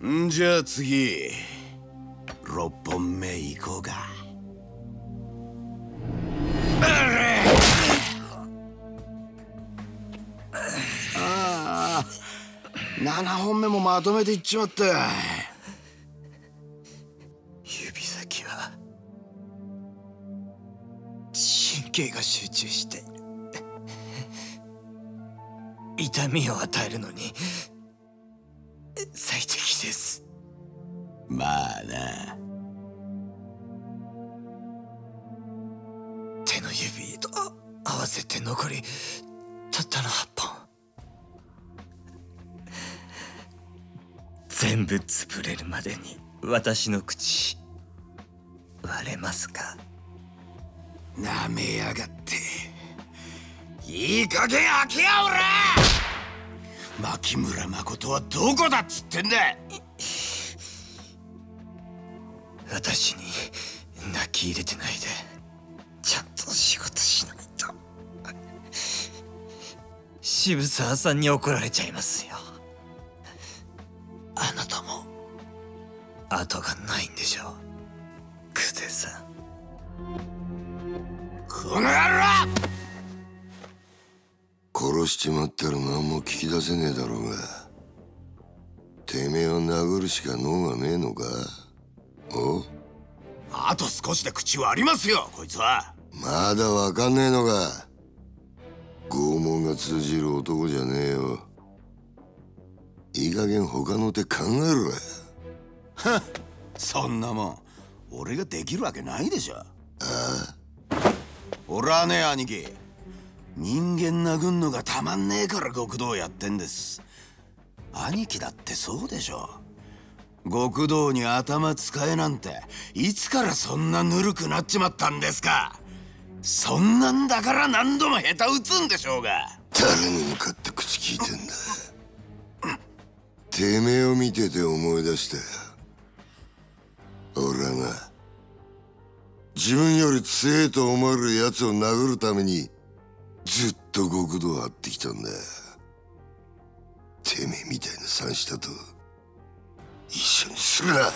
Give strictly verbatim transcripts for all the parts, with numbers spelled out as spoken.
んじゃあ次ろっぽんめ行こうか。ああ、ななほんめもまとめていっちまった。 指先は神経が集中している。痛みを与えるのに最適です。 まあな。 手の指と合わせて残りたったのはっぽん。全部潰れるまでに私の口割れますか？ なめやがって。いい加減開けやおら。牧村誠はどこだっつってんだ。 私に泣き入れてないでちゃんと仕事しないと渋沢さんに怒られちゃいますよ。あなたも後がないんでしょう、久世さん。 この野郎！ 殺しちまったら何も聞き出せねえだろうが、てめえを殴るしか能がねえのか？お？ あと少しで口割りますよ、こいつは。 まだわかんねえのか？拷問が通じる男じゃねえよ。いい加減他の手考えろや。 はっ、そんなもん俺ができるわけないでしょ。ああ、俺はね兄貴、人間殴んのがたまんねえから極道やってんです。兄貴だってそうでしょ。極道に頭使えなんていつからそんなぬるくなっちまったんですか。そんなんだから何度も下手打つんでしょうが。 誰に向かって口聞いてんだ。てめえを見てて思い出したよ。俺はな、自分より強えと思える奴を殴るためにずっと極道を張ってきたんだ。てめえみたいな三下と一緒にするな。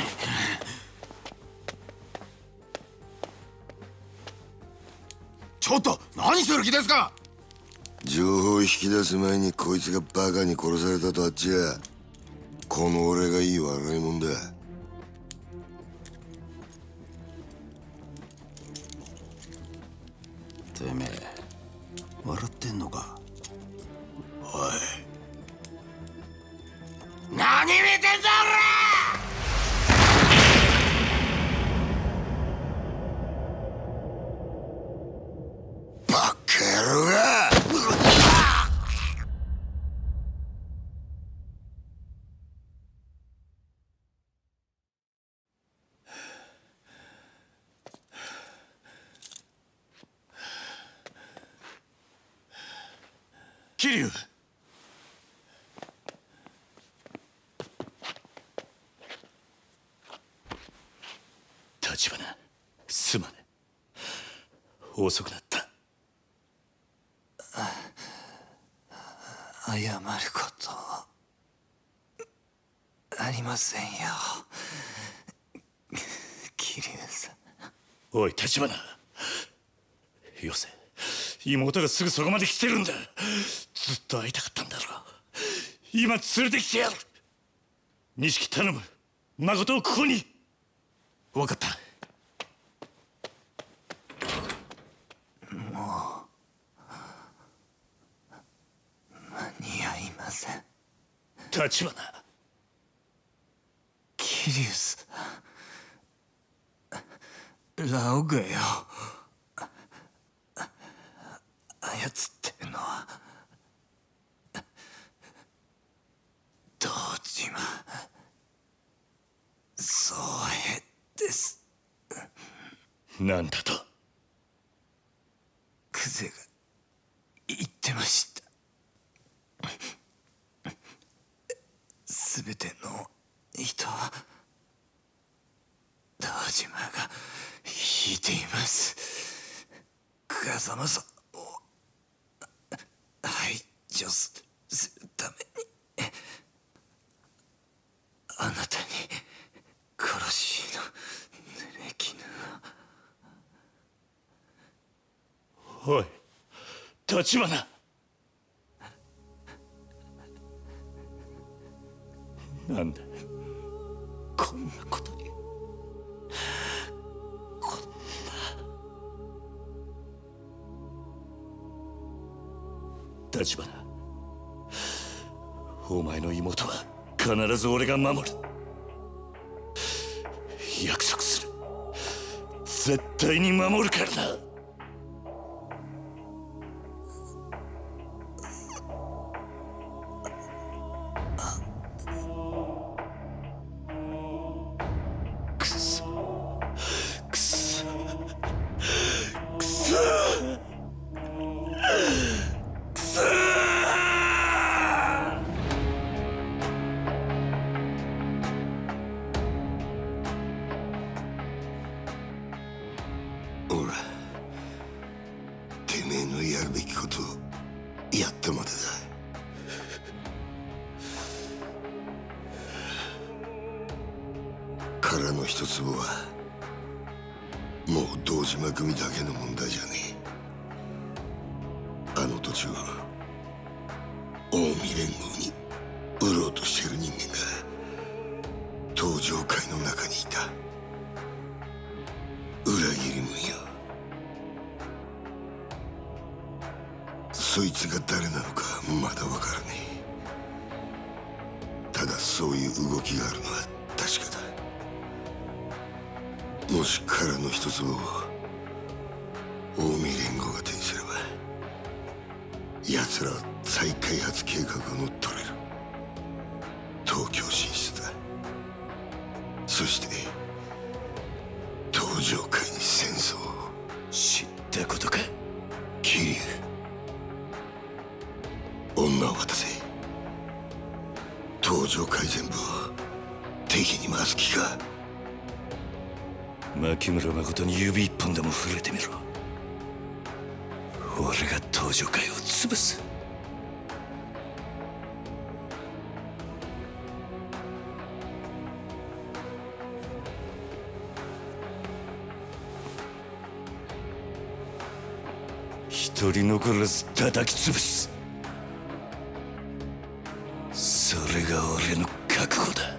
ちょっと何する気ですか？ 情報を引き出す前にこいつがバカに殺されたとあっちゃ、この俺がいい笑いもんだ。 てめえ笑ってんのか？おい、何見てんだ俺！ バカ野郎が！ 桐生、立花、すまね。遅くなった。謝ることありませんよ、桐生さん。おい立花、よせ。妹がすぐそこまで来てるんだ。ずっと会いたかったんだろう。今連れてきてやる。錦頼む、誠をここに。分かった。もう間に合いません。立花、桐生さん、ラオグよ。操ってるのは堂島宗平です。なんだと久世が言ってました。すべての人は堂島が引いています。風間さんを排除するために。 あなたに殺しの濡れ衣は。おい橘、なんでこんなことに。こんな橘、お前の妹は必ず俺が守る。約束する。絶対に守るからな。くそくそくそくそ。 ほら、てめえのやるべきことをやったまでだ。殻の一粒はもう堂島組だけの問題じゃねえ。あの土地を近江連合に売ろうとしてる人間が東上会の中にいた。裏切り者よ。そいつが誰なのかまだ分からねえ。ただそういう動きがあるのは確かだ。もし殻の一つを近江連合が手にすれば、奴らは再開発計画を乗っ取れる。東京進出だ。そして東上界に戦争を。 知ったことか桐生、女を渡せ。東上界全部を敵に回す気か。 牧村誠に指一本でも触れてみろ。俺が東上界を潰す。一人残らず叩き潰す。それが俺の覚悟だ。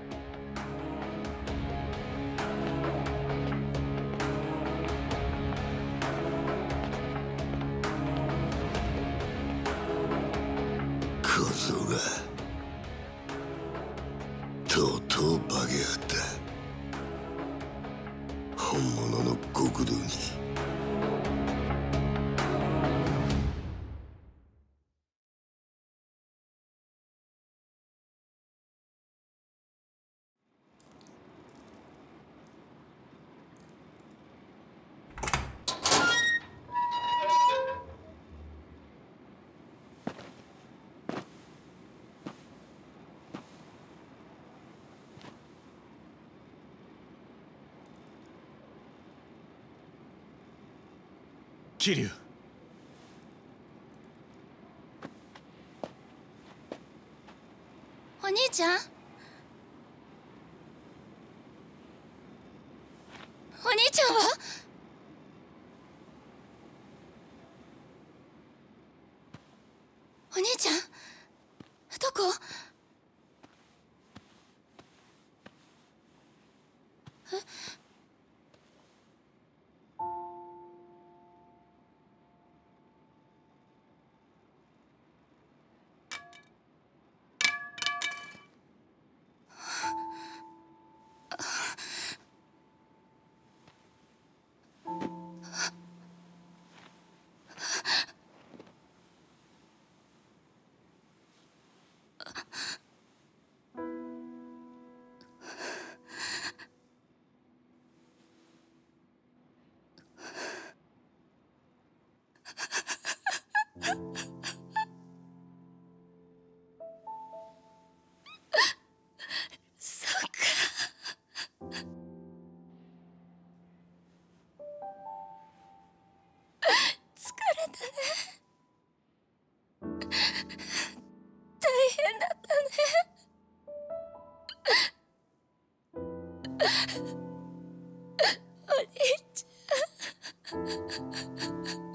小僧がとうとう化けやがった。本物の極道に。 桐生、 お兄ちゃん、お兄ちゃんは？お兄ちゃんどこ？え？そっか。疲れたね。大変だったね。 う